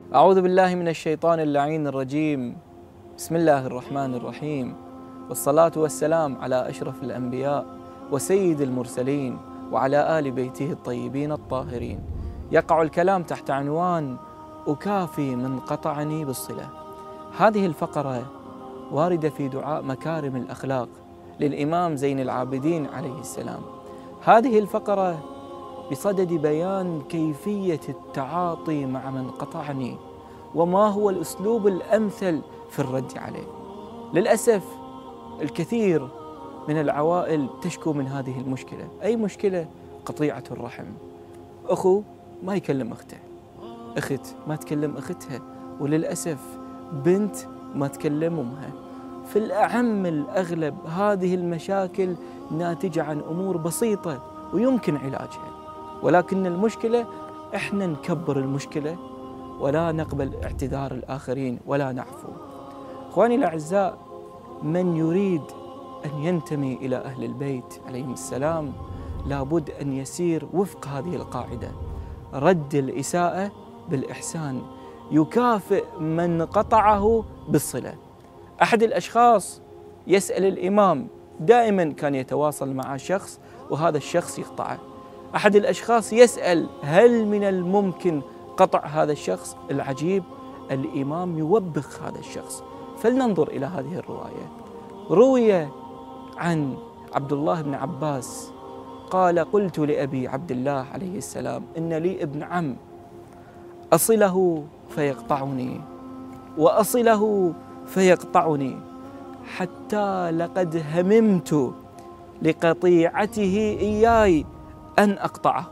أعوذ بالله من الشيطان اللعين الرجيم. بسم الله الرحمن الرحيم، والصلاة والسلام على أشرف الأنبياء وسيد المرسلين وعلى آل بيته الطيبين الطاهرين. يقع الكلام تحت عنوان أكافي من قطعني بالصلة. هذه الفقرة واردة في دعاء مكارم الأخلاق للإمام زين العابدين عليه السلام. هذه الفقرة بصدد بيان كيفية التعاطي مع من قطعني وما هو الأسلوب الأمثل في الرد عليه. للأسف الكثير من العوائل تشكو من هذه المشكلة. أي مشكلة؟ قطيعة الرحم. أخو ما يكلم أخته، أخت ما تكلم أختها، وللأسف بنت ما تكلم أمها. في الأعم الأغلب هذه المشاكل ناتجة عن أمور بسيطة ويمكن علاجها، ولكن المشكلة إحنا نكبر المشكلة ولا نقبل اعتذار الآخرين ولا نعفو. إخواني الأعزاء، من يريد أن ينتمي إلى أهل البيت عليهم السلام لابد أن يسير وفق هذه القاعدة: رد الإساءة بالإحسان، يكافئ من قطعه بالصلة. أحد الأشخاص يسأل الإمام، دائما كان يتواصل مع شخص وهذا الشخص يقطعه. أحد الأشخاص يسأل هل من الممكن قطع هذا الشخص؟ العجيب، الإمام يوبخ هذا الشخص. فلننظر إلى هذه الرواية. روي عن عبد الله بن عباس قال: قلت لأبي عبد الله عليه السلام إن لي ابن عم أصله فيقطعني وأصله فيقطعني حتى لقد هممت لقطيعته إياي أن أقطعه،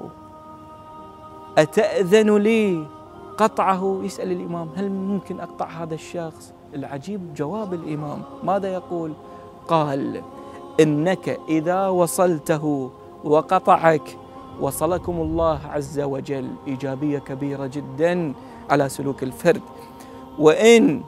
أتأذن لي قطعه؟ يسأل الإمام هل ممكن أقطع هذا الشخص؟ العجيب جواب الإمام، ماذا يقول؟ قال: إنك إذا وصلته وقطعك وصلكم الله عز وجل. إيجابية كبيرة جدا على سلوك الفرد. وإن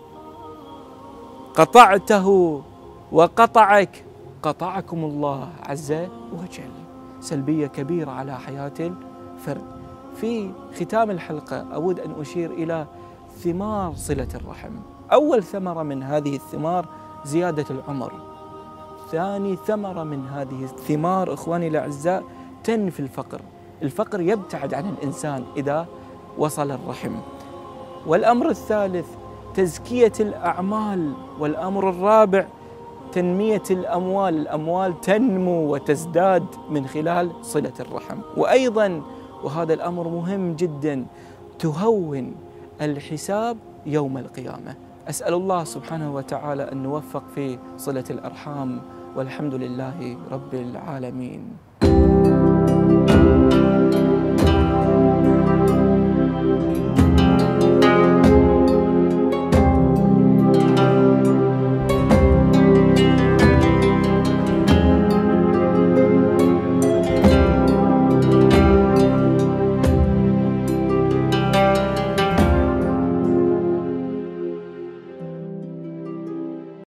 قطعته وقطعك قطعكم الله عز وجل. سلبية كبيرة على حياة الفرد. في ختام الحلقة أود أن أشير إلى ثمار صلة الرحم. أول ثمرة من هذه الثمار زيادة العمر. ثاني ثمرة من هذه الثمار إخواني الأعزاء تنفي الفقر. الفقر يبتعد عن الإنسان إذا وصل الرحم. والأمر الثالث تزكية الأعمال. والأمر الرابع تنمية الأموال. الأموال تنمو وتزداد من خلال صلة الرحم. وأيضا، وهذا الأمر مهم جدا، تهون الحساب يوم القيامة. أسأل الله سبحانه وتعالى أن نوفق في صلة الأرحام، والحمد لله رب العالمين.